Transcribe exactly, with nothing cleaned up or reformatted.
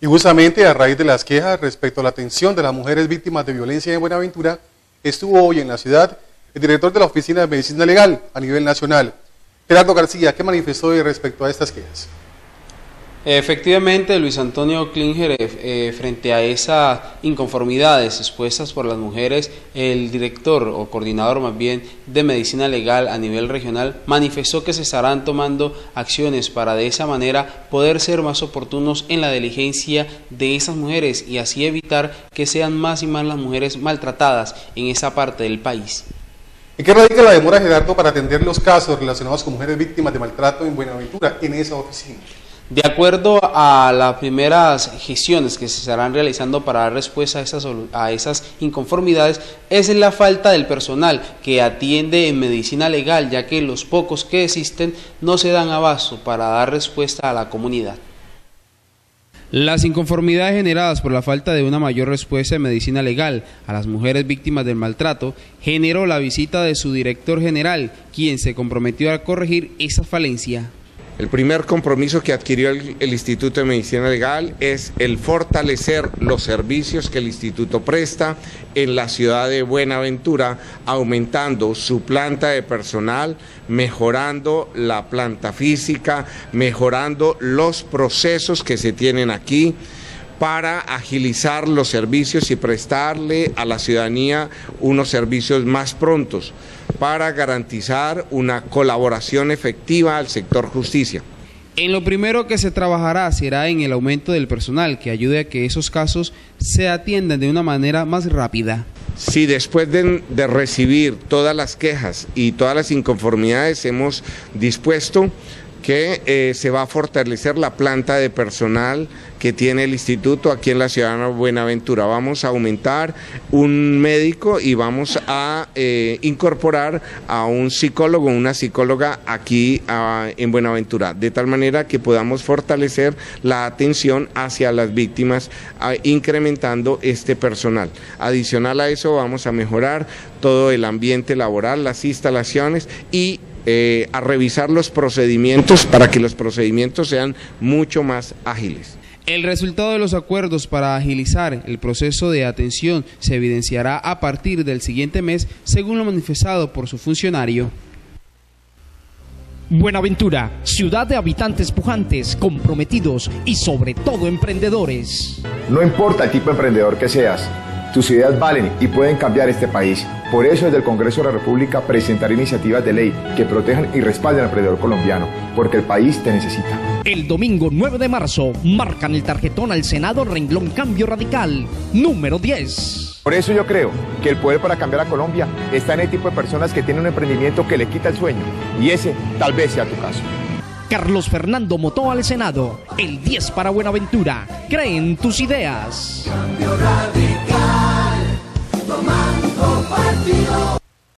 Y justamente a raíz de las quejas respecto a la atención de las mujeres víctimas de violencia en Buenaventura, estuvo hoy en la ciudad el director de la Oficina de Medicina Legal a nivel nacional, Gerardo García, ¿qué manifestó hoy respecto a estas quejas? Efectivamente, Luis Antonio Klinger, eh, frente a esas inconformidades expuestas por las mujeres, el director o coordinador más bien de medicina legal a nivel regional manifestó que se estarán tomando acciones para de esa manera poder ser más oportunos en la diligencia de esas mujeres y así evitar que sean más y más las mujeres maltratadas en esa parte del país. ¿En qué radica la demora, Gerardo, para atender los casos relacionados con mujeres víctimas de maltrato en Buenaventura en esa oficina? De acuerdo a las primeras gestiones que se estarán realizando para dar respuesta a esas, a esas inconformidades, es la falta del personal que atiende en medicina legal, ya que los pocos que existen no se dan abasto para dar respuesta a la comunidad. Las inconformidades generadas por la falta de una mayor respuesta en medicina legal a las mujeres víctimas del maltrato generó la visita de su director general, quien se comprometió a corregir esa falencia. El primer compromiso que adquirió el, el Instituto de Medicina Legal es el fortalecer los servicios que el Instituto presta en la ciudad de Buenaventura, aumentando su planta de personal, mejorando la planta física, mejorando los procesos que se tienen aquí, para agilizar los servicios y prestarle a la ciudadanía unos servicios más prontos, para garantizar una colaboración efectiva al sector justicia. En lo primero que se trabajará será en el aumento del personal que ayude a que esos casos se atiendan de una manera más rápida. Si después de, de recibir todas las quejas y todas las inconformidades hemos dispuesto que eh, se va a fortalecer la planta de personal que tiene el instituto aquí en la ciudad de Buenaventura. Vamos a aumentar un médico y vamos a eh, incorporar a un psicólogo, una psicóloga aquí a, en Buenaventura, de tal manera que podamos fortalecer la atención hacia las víctimas, a, incrementando este personal. Adicional a eso vamos a mejorar todo el ambiente laboral, las instalaciones y Eh, a revisar los procedimientos para que los procedimientos sean mucho más ágiles. El resultado de los acuerdos para agilizar el proceso de atención se evidenciará a partir del siguiente mes, según lo manifestado por su funcionario. Buenaventura, ciudad de habitantes pujantes, comprometidos y sobre todo emprendedores. No importa el tipo de emprendedor que seas, tus ideas valen y pueden cambiar este país. Por eso desde el Congreso de la República presentaré iniciativas de ley que protejan y respalden al emprendedor colombiano, porque el país te necesita. El domingo nueve de marzo marcan el tarjetón al Senado renglón Cambio Radical, número diez. Por eso yo creo que el poder para cambiar a Colombia está en el tipo de personas que tienen un emprendimiento que le quita el sueño, y ese tal vez sea tu caso. Carlos Fernando Motó al Senado, el diez para Buenaventura. Creen tus ideas. Cambio Radical, tomando partido.